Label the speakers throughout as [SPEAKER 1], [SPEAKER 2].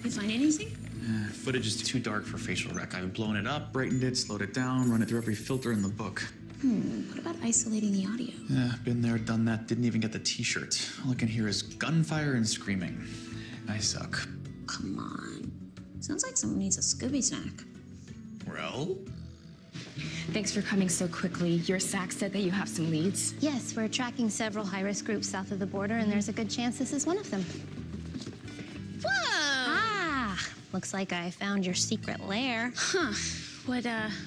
[SPEAKER 1] You find anything?
[SPEAKER 2] Footage is too dark for facial rec. I've blown it up, brightened it, slowed it down, run it through every filter in the book.
[SPEAKER 1] What about isolating the audio?
[SPEAKER 2] Been there, done that, didn't even get the t-shirt. All I can hear is gunfire and screaming. I suck.
[SPEAKER 1] Come on. Sounds like someone needs a Scooby snack.
[SPEAKER 2] Well?
[SPEAKER 3] Thanks for coming so quickly. Your SAC said that you have some leads.
[SPEAKER 4] Yes, we're tracking several high-risk groups south of the border, and there's a good chance this is one of them.
[SPEAKER 1] Whoa!
[SPEAKER 4] Ah, looks like I found your secret lair.
[SPEAKER 1] Huh. What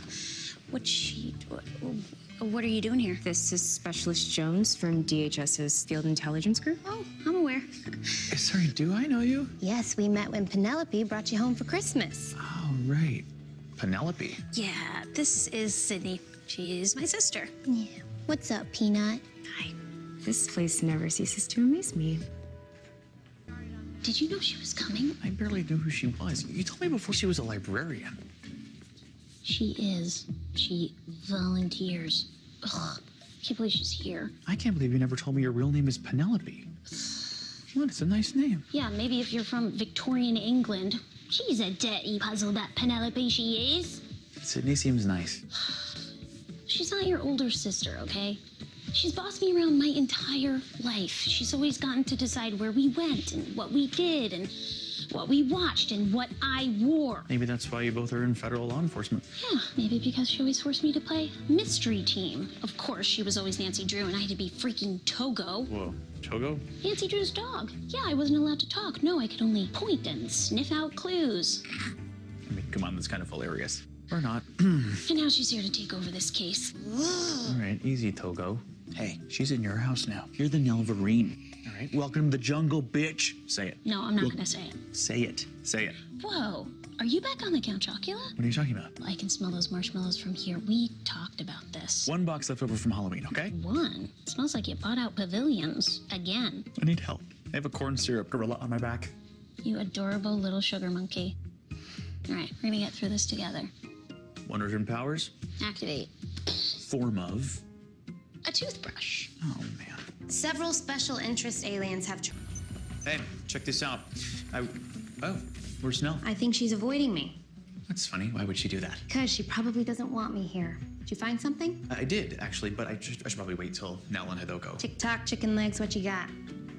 [SPEAKER 1] are you doing here?
[SPEAKER 3] This is Specialist Jones from DHS's Field Intelligence Group.
[SPEAKER 1] Oh, I'm aware.
[SPEAKER 2] Sorry, do I know you?
[SPEAKER 4] Yes, we met when Penelope brought you home for Christmas.
[SPEAKER 2] Oh, right. Penelope.
[SPEAKER 1] Yeah, this is Sydney. She's my sister.
[SPEAKER 4] Yeah. What's up, Peanut?
[SPEAKER 1] Hi.
[SPEAKER 3] This place never ceases to amaze me.
[SPEAKER 1] Did you know she was coming?
[SPEAKER 2] I barely knew who she was. You told me before she was a librarian.
[SPEAKER 1] She is. She volunteers. Ugh, can't believe she's here.
[SPEAKER 2] I can't believe you never told me your real name is Penelope. What? It's a nice name.
[SPEAKER 1] Yeah, maybe if you're from Victorian England. She's a dirty puzzle, that Penelope she is.
[SPEAKER 2] Sydney seems nice.
[SPEAKER 1] She's not your older sister, okay? She's bossed me around my entire life. She's always gotten to decide where we went and what we did and what we watched and what I wore.
[SPEAKER 2] Maybe that's why you both are in federal law enforcement.
[SPEAKER 1] Yeah, maybe because she always forced me to play mystery team. Of course, she was always Nancy Drew and I had to be freaking Togo.
[SPEAKER 2] Whoa, Togo?
[SPEAKER 1] Nancy Drew's dog. Yeah, I wasn't allowed to talk. No, I could only point and sniff out clues.
[SPEAKER 2] I mean, come on, that's kind of hilarious. Or not.
[SPEAKER 1] And now she's here to take over this case.
[SPEAKER 2] All right, easy, Togo. Hey, she's in your house now. You're the Nelverine. All right, welcome to the jungle, bitch. Say it.
[SPEAKER 1] No, I'm not gonna say it.
[SPEAKER 2] Say it. Say it.
[SPEAKER 1] Whoa, are you back on the Count Chocula?
[SPEAKER 2] What are you talking about?
[SPEAKER 1] I can smell those marshmallows from here. We talked about this.
[SPEAKER 2] One box left over from Halloween, okay?
[SPEAKER 1] One? It smells like you bought out pavilions. Again.
[SPEAKER 2] I need help. I have a corn syrup gorilla on my back.
[SPEAKER 1] You adorable little sugar monkey. All right, we're gonna get through this together.
[SPEAKER 2] Wonders and powers?
[SPEAKER 1] Activate.
[SPEAKER 2] Form of?
[SPEAKER 1] A toothbrush.
[SPEAKER 2] Oh, man.
[SPEAKER 4] Several special interest aliens have...
[SPEAKER 2] Hey, check this out. Oh, where's Nell?
[SPEAKER 4] I think she's avoiding me.
[SPEAKER 2] That's funny. Why would she do that?
[SPEAKER 4] Because she probably doesn't want me here. Did you find something?
[SPEAKER 2] I did, actually, but I should probably wait till Nell and Hidoko.
[SPEAKER 4] Tick-tock, chicken legs, what you got?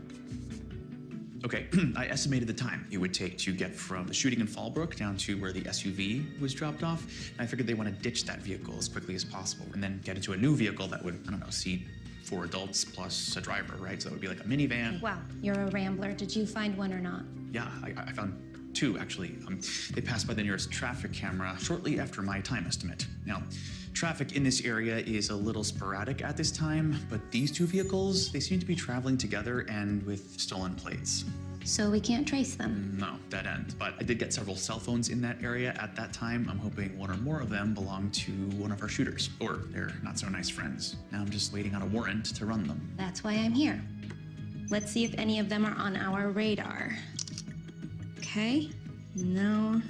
[SPEAKER 2] Okay, I estimated the time it would take to get from the shooting in Fallbrook down to where the SUV was dropped off. And I figured they want to ditch that vehicle as quickly as possible and then get into a new vehicle that would, I don't know, seat 4 adults plus a driver, right? So it would be like a minivan.
[SPEAKER 4] Wow, you're a rambler. Did you find one or not?
[SPEAKER 2] Yeah, I found 2, actually. They passed by the nearest traffic camera shortly after my time estimate. Now, traffic in this area is a little sporadic at this time, but these 2 vehicles, they seem to be traveling together and with stolen plates.
[SPEAKER 4] So we can't trace them?
[SPEAKER 2] No, dead end. But I did get several cell phones in that area at that time. I'm hoping one or more of them belong to one of our shooters, or their not-so-nice friends. Now I'm just waiting on a warrant to run them.
[SPEAKER 4] That's why I'm here. Let's see if any of them are on our radar. Okay. No.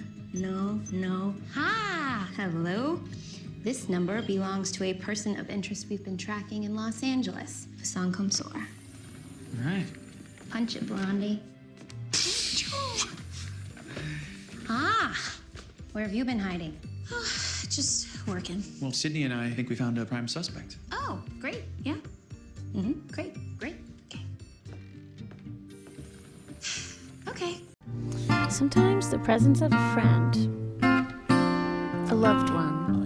[SPEAKER 4] Ha! Hello? This number belongs to a person of interest we've been tracking in Los Angeles, Hassan Komsor.
[SPEAKER 2] All right.
[SPEAKER 4] Punch it, Blondie. Where have you been hiding?
[SPEAKER 1] Just working.
[SPEAKER 2] Well, Sydney and I think we found a prime suspect.
[SPEAKER 1] Oh, great. Yeah.
[SPEAKER 4] Great.
[SPEAKER 1] Okay.
[SPEAKER 5] Sometimes the presence of a friend, a loved one,